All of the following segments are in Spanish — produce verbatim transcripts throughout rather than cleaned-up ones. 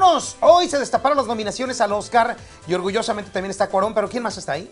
vámonos. Hoy se destaparon las nominaciones al Oscar y orgullosamente también está Cuarón, pero ¿quién más está ahí?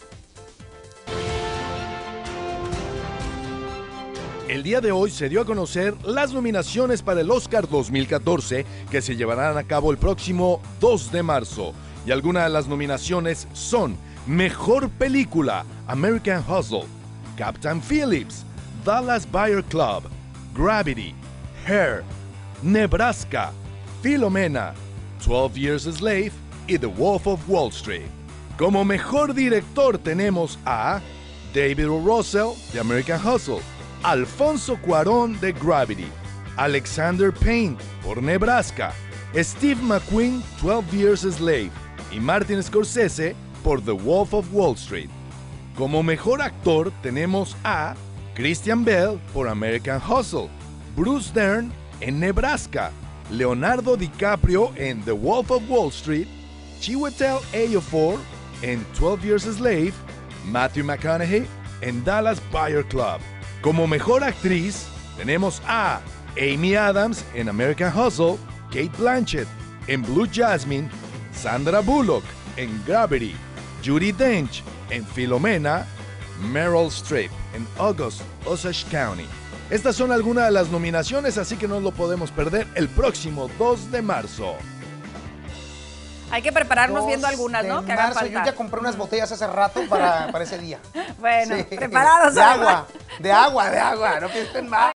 El día de hoy se dio a conocer las nominaciones para el Oscar dos mil catorce que se llevarán a cabo el próximo dos de marzo. Y algunas de las nominaciones son Mejor Película, American Hustle, Captain Phillips, Dallas Buyers Club, Gravity, Hair, Nebraska, Philomena, twelve Years a Slave y The Wolf of Wall Street. Como mejor director tenemos a David O. Russell de American Hustle, Alfonso Cuarón de Gravity, Alexander Payne por Nebraska, Steve McQueen, twelve Years a Slave y Martin Scorsese por The Wolf of Wall Street. Como mejor actor tenemos a Christian Bale por American Hustle, Bruce Dern en Nebraska, Leonardo DiCaprio en The Wolf of Wall Street, Chiwetel Ejiofor en twelve Years a Slave, Matthew McConaughey en Dallas Buyers Club. Como mejor actriz tenemos a Amy Adams en American Hustle, Cate Blanchett en Blue Jasmine, Sandra Bullock en Gravity, Judi Dench en Philomena, Meryl Streep en August Osage County. Estas son algunas de las nominaciones, así que no lo podemos perder el próximo dos de marzo. Hay que prepararnos dos viendo algunas, ¿no? de Que hagan marzo. falta. Yo ya compré unas botellas hace rato para, para ese día. Bueno, Sí. preparados. De agua, de agua, de agua, no piensen más.